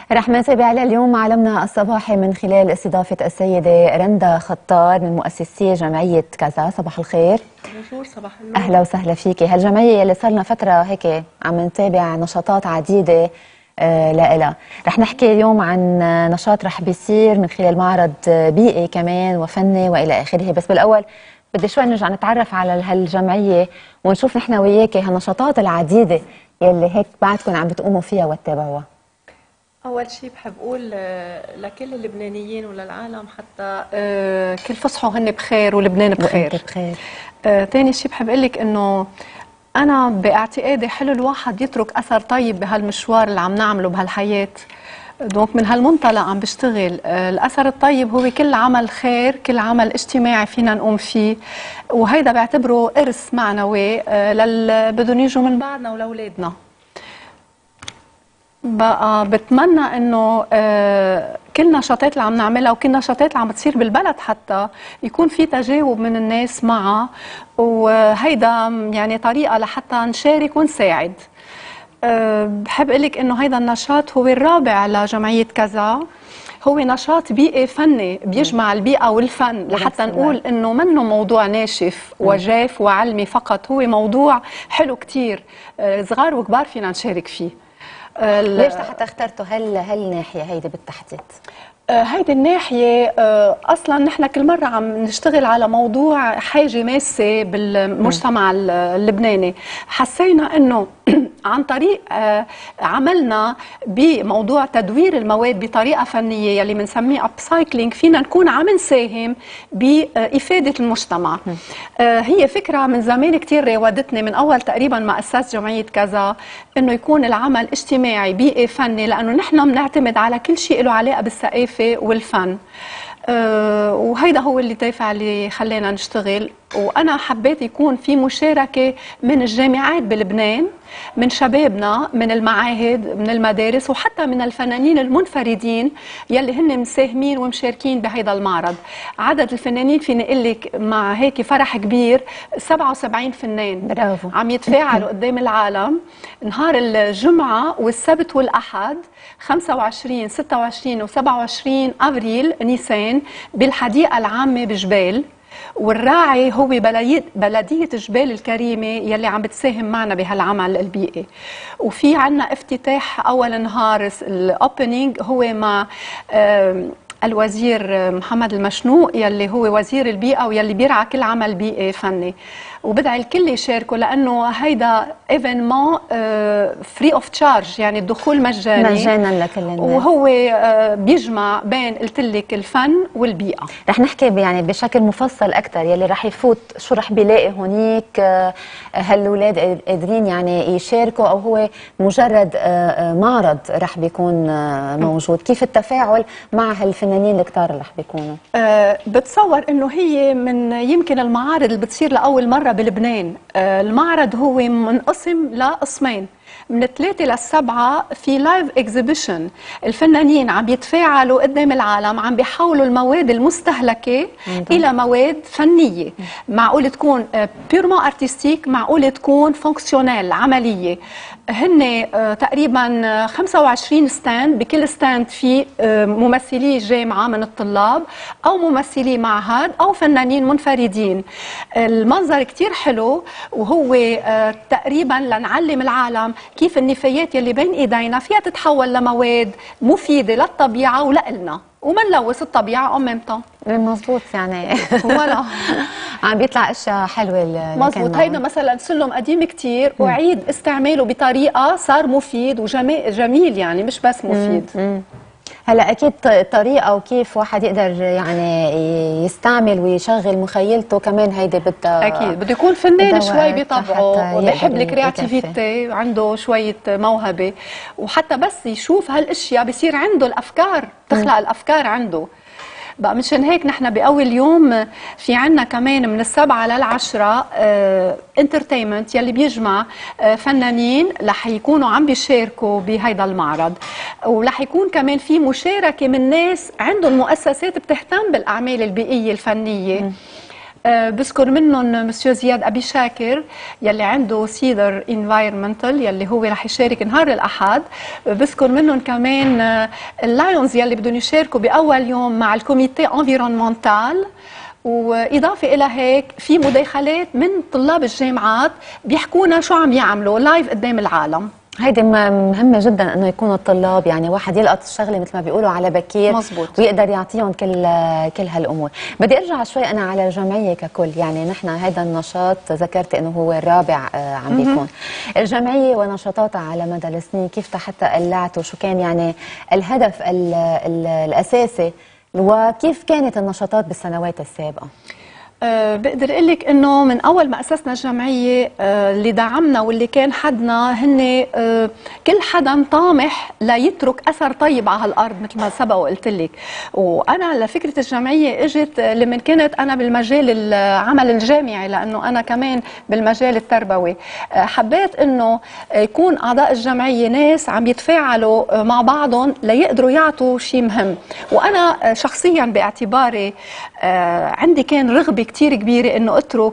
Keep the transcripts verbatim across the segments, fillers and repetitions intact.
رح نتابع اليوم عالمنا الصباحي من خلال استضافة السيدة رندا خطار من مؤسسي جمعية كذا. صباح الخير. بونجور، صباح النور. أهلا وسهلا فيكي. هالجمعية اللي صار لنا فترة هيك عم نتابع نشاطات عديدة آه لإلها. رح نحكي اليوم عن نشاط رح بيصير من خلال معرض بيئي كمان وفني وإلى آخره، بس بالأول بدي شوي نرجع نتعرف على هالجمعية ونشوف نحن وياكي هالنشاطات العديدة يلي هيك بعدكم عم بتقوموا فيها وتتابعوها. أول شيء بحب أقول لكل اللبنانيين وللعالم حتى كل فصحوا هن بخير ولبنان بخير. بخير. ثاني شيء بحب أقول لك إنه أنا باعتقادي حلو الواحد يترك أثر طيب بهالمشوار اللي عم نعمله بهالحياة. دونك من هالمنطلق عم بشتغل. الأثر الطيب هو كل عمل خير، كل عمل اجتماعي فينا نقوم فيه، وهيدا بعتبره إرث معنوي للي بدهم يجوا من بعدنا ولأولادنا. بقى بتمنى انه آه كل نشاطات اللي عم نعملها وكل نشاطات اللي عم بتصير بالبلد حتى يكون في تجاوب من الناس معها، وهيدا يعني طريقه لحتى نشارك ونساعد. أه بحب اقول لك انه هيدا النشاط هو الرابع لجمعيه كذا. هو نشاط بيئي فني بيجمع البيئه والفن لحتى نقول انه منه موضوع ناشف وجاف وعلمي فقط، هو موضوع حلو كتير، أه صغار وكبار فينا نشارك فيه. ليش حتى اخترتوا هال هالناحيه هيدي بالتحديد؟ هيدي الناحية أصلا نحن كل مرة عم نشتغل على موضوع حاجة ماسة بالمجتمع اللبناني. حسينا أنه عن طريق عملنا بموضوع تدوير المواد بطريقة فنية يلي بنسميه أبسايكلينج فينا نكون عم نساهم بإفادة المجتمع. هي فكرة من زمان كتير راودتني من أول تقريبا ما أسست جمعية كذا، أنه يكون العمل اجتماعي بيئي فني، لأنه نحن بنعتمد على كل شيء له علاقة بالثقافة والفن. أه وهيدا هو اللي دافع اللي خلينا نشتغل. وأنا حبيت يكون في مشاركة من الجامعات بلبنان، من شبابنا، من المعاهد، من المدارس، وحتى من الفنانين المنفردين يلي هن مساهمين ومشاركين بهيدا المعرض. عدد الفنانين فيني اقول لك مع هيك فرح كبير سبعة وسبعين فنان برافو. عم يتفاعلوا قدام العالم نهار الجمعة والسبت والأحد خمسة وعشرين ستة وعشرين و سبعة وعشرين أبريل نيسان بالحديقة العامة بجبال. والراعي هو بلدية جبال الكريمة يلي عم بتساهم معنا بهالعمل البيئي. وفي عنا افتتاح أول نهار الأوبنينج هو مع الوزير محمد المشنوق يلي هو وزير البيئة ويلي بيرعى كل عمل بيئي فني. وبدعي الكل يشاركوا لأنه هيدا ايفينمون فري اوف تشارج، يعني الدخول مجاني مجانا لكل الناس، وهو بيجمع بين قلت لك الفن والبيئة. رح نحكي يعني بشكل مفصل أكثر يلي رح يفوت شو رح بيلاقي هونيك، هل الأولاد قادرين يعني يشاركوا أو هو مجرد معرض رح بيكون موجود؟ كيف التفاعل مع هالفنانين الكتار اللي رح بيكونوا؟ أه بتصور إنه هي من يمكن المعارض اللي بتصير لأول مرة بلبنان. المعرض هو منقسم لقسمين، من الثلاثة للسبعة في لايف اكزيبيشن. الفنانين عم يتفاعلوا قدام العالم، عم بيحولوا المواد المستهلكة إلى مواد فنية. معقول تكون بيرمون ارتستيك، معقول تكون فونكسيونيل عملية. هن تقريبا خمسة وعشرين ستاند، بكل ستاند في ممثلي جامعة من الطلاب أو ممثلي معهد أو فنانين منفردين. المنظر كتير حلو، وهو تقريبا لنعلم العالم كيف النفايات يلي بين ايدينا فيها تتحول لمواد مفيده للطبيعه ولنا، وما نلوث الطبيعه او ميمتها. مزبوط يعني ولا عم بيطلع اشياء حلوه. مزبوط. هيدا مثلا سلم قديم كتير وعيد استعماله بطريقه صار مفيد وجميل، يعني مش بس مفيد. مم. مم. هلا اكيد طريقه وكيف واحد يقدر يعني يستعمل ويشغل مخيلته كمان هيدي بدها اكيد بده يكون فنان شوي بطبعه وبيحب الكرياتيفيتي، عنده شويه موهبه، وحتى بس يشوف هالاشياء بصير عنده الافكار، تخلق م. الافكار عنده. بقى مشان هيك نحن بأول يوم في عنا كمان من السبعة للعشرة انترتينمنت يلي بيجمع آه فنانين رح يكونوا عم بيشاركوا بهيدا المعرض، ورح يكون كمان في مشاركة من ناس عندهم مؤسسات بتهتم بالأعمال البيئية الفنية. أه بذكر منهم مسيو زياد ابي شاكر يلي عنده سيدر انفايرمنتال يلي هو رح يشارك نهار الاحد. بذكر منهم كمان اللايونز يلي بدهم يشاركوا باول يوم مع الكوميتي انفيرونمنتال. وإضافة إلى هيك في مداخلات من طلاب الجامعات بيحكونا شو عم يعملوا لايف قدام العالم. هيدي مهمة جدا انه يكونوا الطلاب يعني واحد يلقط الشغله مثل ما بيقولوا على بكير، مزبوط. ويقدر يعطيهم كل كل هالامور. بدي ارجع شوي انا على الجمعيه ككل، يعني نحن هذا النشاط ذكرت انه هو الرابع عم بيكون. الجمعيه ونشاطاتها على مدى السنين كيف حتى قلعتوا، شو كان يعني الهدف ال ال الاساسي، وكيف كانت النشاطات بالسنوات السابقه؟ أه بقدر اقول لك انه من اول ما اسسنا الجمعيه أه اللي دعمنا واللي كان حدنا هن أه كل حدا طامح ليترك اثر طيب على هالارض مثل ما سبق وقلت لك. وانا لفكره الجمعيه اجت لما كنت انا بالمجال العمل الجامعي، لانه انا كمان بالمجال التربوي. أه حبيت انه يكون اعضاء الجمعيه ناس عم يتفاعلوا مع بعضهم ليقدروا يعطوا شيء مهم. وانا شخصيا باعتباري أه عندي كان رغبه كتير كبيرة انه اترك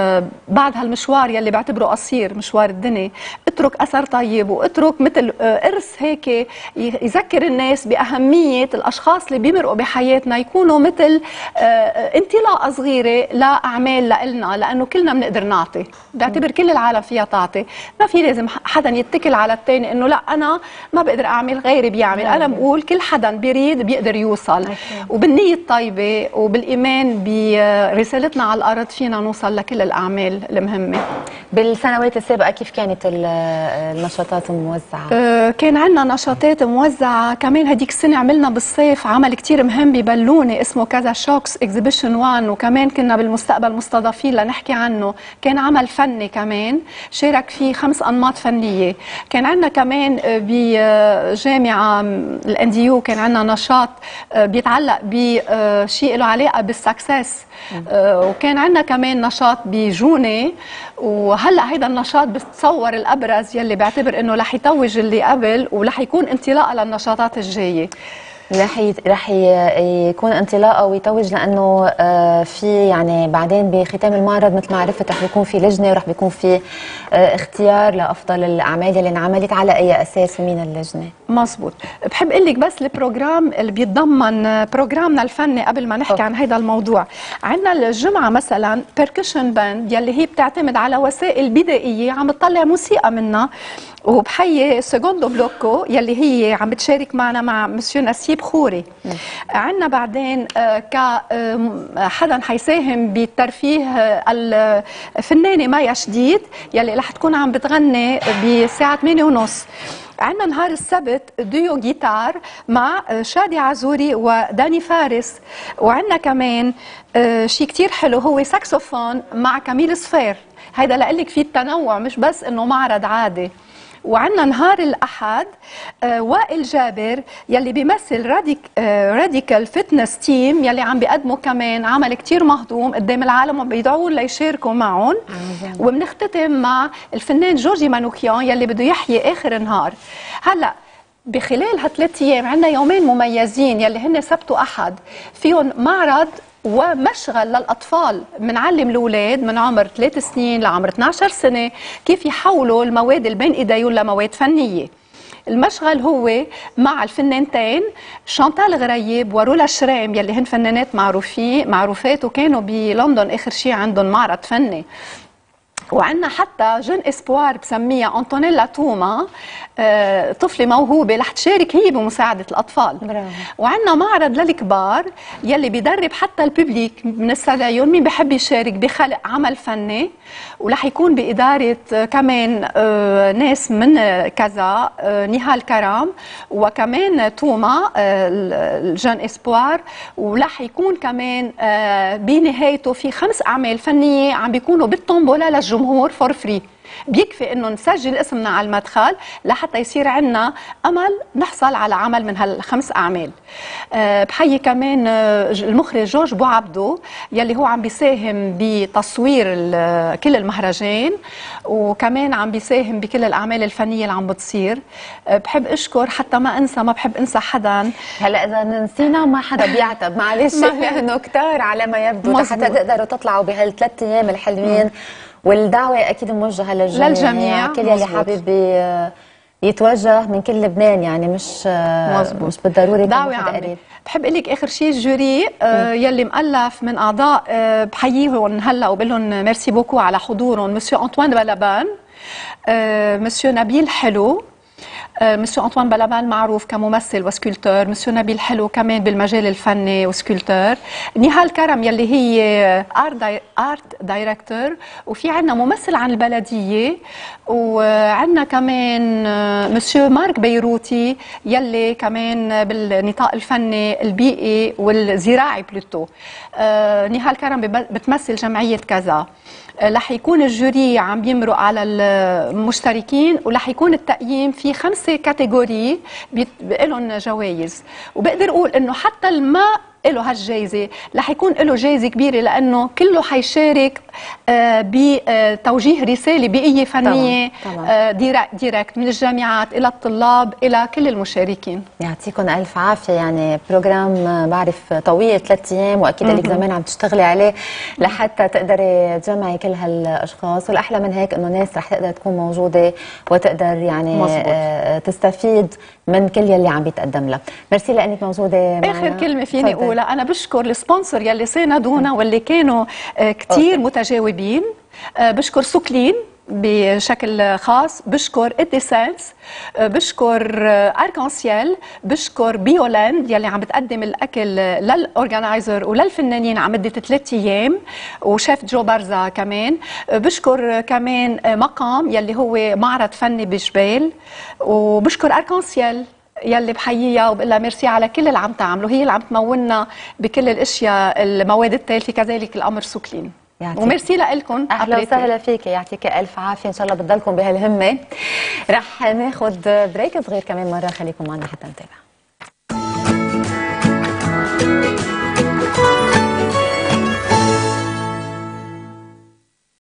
بعد هالمشوار يلي بعتبره قصير، مشوار الدنيا، اترك اثر طيب واترك مثل ارث هيك يذكر الناس باهمية الاشخاص اللي بيمرقوا بحياتنا، يكونوا مثل انطلاقة صغيرة لاعمال لنا، لانه كلنا بنقدر نعطي. بعتبر كل العالم فيها تعطي، ما في لازم حدا يتكل على الثاني انه لا انا ما بقدر اعمل غيري بيعمل. انا بقول كل حدا بيريد بيقدر يوصل، وبالنية الطيبة وبالايمان برسالتنا على الارض فينا نوصل لك كل الأعمال المهمة. بالسنوات السابقة كيف كانت النشاطات الموزعة؟ أه كان عندنا نشاطات موزعة كمان. هديك السنة عملنا بالصيف عمل كتير مهم ببلونة اسمه كذا شوكس اكزيبيشن واحد، وكمان كنا بالمستقبل مستضافين لنحكي عنه. كان عمل فني كمان شارك فيه خمس أنماط فنية. كان عندنا كمان بجامعة الانديو كان عندنا نشاط بيتعلق بشيء له علاقة بالسكسس. أه وكان عندنا كمان نشاط بجونة، وهلا هيدا النشاط بتصور الابرز يلي بعتبر انه رح يتوج اللي قبل ورح يكون انطلاقه للنشاطات الجايه. رح رح يكون انطلاقه ويتوج، لانه في يعني بعدين بختام المعرض مثل ما عرفت رح يكون في لجنه ورح بيكون في اختيار لافضل الاعمال اللي انعملت. على اي اساس ومين اللجنه؟ مزبوط. بحب اقول لك بس البروجرام اللي بيتضمن بروجرامنا الفني قبل ما نحكي أوه. عن هذا الموضوع. عندنا الجمعه مثلا بيركشن باند يلي هي بتعتمد على وسائل بدائيه عم تطلع موسيقى منها، وبحيي سيكوندو بلوكو يلي هي عم بتشارك معنا مع مسيو نسيب خوري. عندنا بعدين كحدا حيساهم بالترفيه الفنانه مايا شديد يلي رح تكون عم بتغني بساعه ثمانية ونص. عندنا نهار السبت ديو جيتار مع شادي عزوري وداني فارس. وعندنا كمان شيء كتير حلو هو ساكسوفون مع كميل صفير. هيدا لقلك فيه التنوع، مش بس انه معرض عادي. وعندنا نهار الأحد آه وائل جابر يلي بيمثل راديك آه راديكال فتنس تيم يلي عم بيقدموا كمان عمل كتير مهضوم قدام العالم وبيدعون ليشاركوا معهم. وبنختتم مع الفنان جورجي مانوكيان يلي بده يحيي آخر النهار. هلا بخلال هالثلاث أيام عندنا يومين مميزين يلي هن سبت وأحد، فيهم معرض ومشغل للأطفال. بنعلم الأولاد من عمر ثلاث سنين لعمر اثنعش سنة كيف يحولوا المواد اللي بين إيديهم لمواد فنية. المشغل هو مع الفنانتين شانتال غريب ورولا شريم يلي هن فنانات معروفين معروفات وكانوا بلندن آخر شيء عندهم معرض فني. وعندنا حتى جن اسبوار بسميها أنطونيلا توما، آه، طفلة موهوبة رح تشارك هي بمساعدة الأطفال. برافو. وعندنا معرض للكبار يلي بيدرب حتى الببليك من السدايون مين بحب يشارك بخلق عمل فني، ورح يكون بإدارة آه، كمان آه، ناس من آه، كذا آه، نهال كرام وكمان توما آه، الجن اسبوار. ورح يكون كمان آه، بنهايته في خمس أعمال فنية عم بيكونوا بالطنبولة للجمهور. الجمهور فور فري. بيكفي انه نسجل اسمنا على المدخل لحتى يصير عندنا امل نحصل على عمل من هالخمس اعمال. أه بحيي كمان المخرج جورج بوعبدو يلي هو عم بيساهم بتصوير كل المهرجان، وكمان عم بيساهم بكل الاعمال الفنيه اللي عم بتصير. أه بحب اشكر حتى ما انسى، ما بحب انسى حدا. هلا اذا نسينا ما حدا بيعتب، معلش لانه كتار على ما يبدو حتى تقدروا تطلعوا بهالثلاث ايام الحلوين. والدعوة أكيد موجهة للجميع، للجميع. كل يلي حابب يتوجه من كل لبنان، يعني مش مزبوط. مش بالضروري دعوة عامة. بحب أقول لك آخر شيء الجوري آه يلي مؤلف من أعضاء آه بحييهم هلا وبقول لهم ميرسي بوكو على حضورهم: مسيو أنطوان بلابان، آه مسيو نبيل حلو، مسيو أنطوان بلابان معروف كممثل وسكولتور، مسيو نبيل حلو كمان بالمجال الفني وسكولتور، نهال كرم يلي هي ارت دايركتور، وفي عنا ممثل عن البلديه، وعنا كمان مسيو مارك بيروتي يلي كمان بالنطاق الفني البيئي والزراعي بلوتو. نهال كرم بتمثل جمعيه كذا. رح يكون الجوري عم بيمرق على المشتركين، ورح يكون التقييم في خمسه كاتيجوري بيلهم جوائز. وبقدر اقول انه حتى الما له هالجائزه رح يكون له جائزه كبيره، لانه كله حيشارك بتوجيه رساله بيئيه فنيه طبعاً. طبعاً. ديركت من الجامعات الى الطلاب الى كل المشاركين. يعطيكم الف عافيه. يعني بروجرام بعرف طويل ثلاث ايام، واكيد لك زمان عم تشتغلي عليه لحتى تقدري تجمعي كل هالاشخاص، والاحلى من هيك انه ناس رح تقدر تكون موجوده وتقدر يعني مزبوط. تستفيد من كل يلي عم بيتقدم لها. ميرسي لانك موجوده معنا. اخر كلمه فيني اقولها، انا بشكر السبونسر يلي ساندونا واللي كانوا كثير متجاوبين. بشكر سوكلين بشكل خاص، بشكر اديسنس، بشكر اركانسيال، بشكر بيولاند يلي عم بتقدم الاكل للاورجنايزر وللفنانين على مده ثلاث ايام، وشيف جو بارزا كمان. بشكر كمان مقام يلي هو معرض فني بجبال، وبشكر اركانسيال يلي بحييها وبقول لها ميرسي على كل اللي عم تعمله، هي اللي عم تمولنا بكل الاشياء المواد التالفه، كذلك الامر سوكلين. وميرسي لكم. اهلا وسهلا فيك، يعطيك الف عافيه، ان شاء الله بتضلكم بهالهمه. رح ناخذ بريك صغير كمان مره، خليكم معنا حتى نتابع.